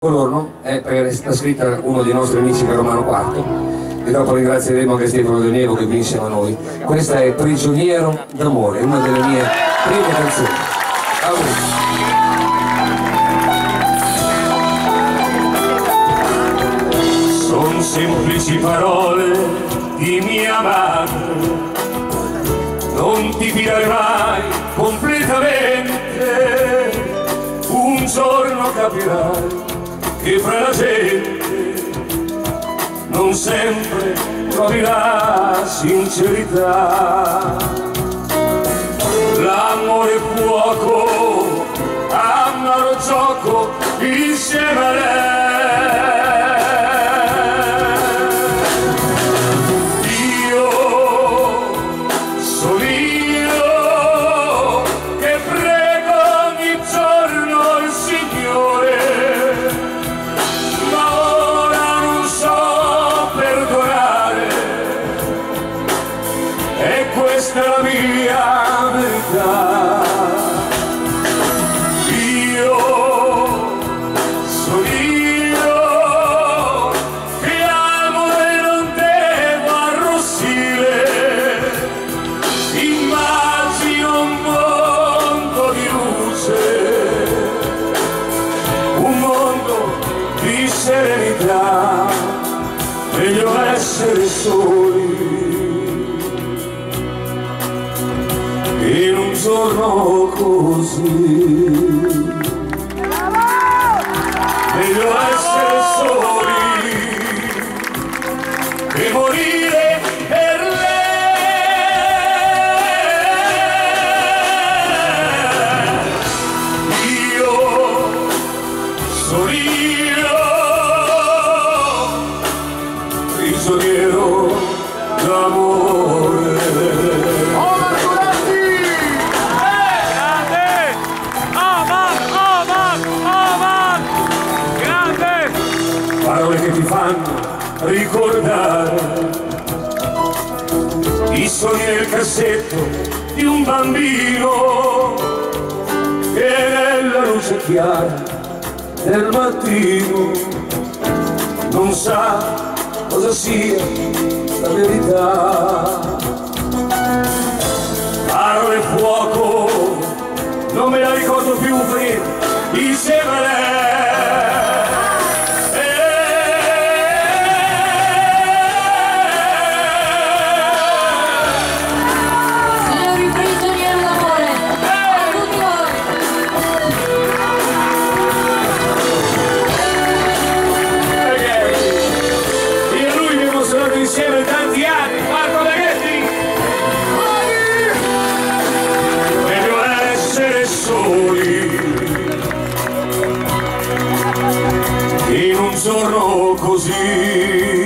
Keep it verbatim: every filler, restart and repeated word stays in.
Colorno è perché sta scritta uno dei nostri amici per Romano quarto e dopo ringrazieremo anche Stefano Del Nievo che qui insieme a noi. Questa è Prigioniero d'amore, una delle mie prime canzoni. Son semplici parole di mia madre, non ti fidare mai completamente, un giorno capirai che fra la gente non sempre trovi la sincerità. L'amore è fuoco, amaro gioco insieme a lei. Io sono io che prego ogni giorno il Signore, questa è la mia verità. Io sono io che amo e non devo arrossire, immagino un mondo di luce, un mondo di serenità, meglio essere soli in un giorno così, meglio essere soli che morire per lei. Io sono io, prigioniero d'amore. Parole che ti fanno ricordare i sogni nel cassetto di un bambino che nella luce chiara del mattino non sa cosa sia la verità. Parole fuoco, non me la ricordo più perché insieme a lei. Insieme tanti anni, Marco Baghetti. Meglio essere soli in un giorno così.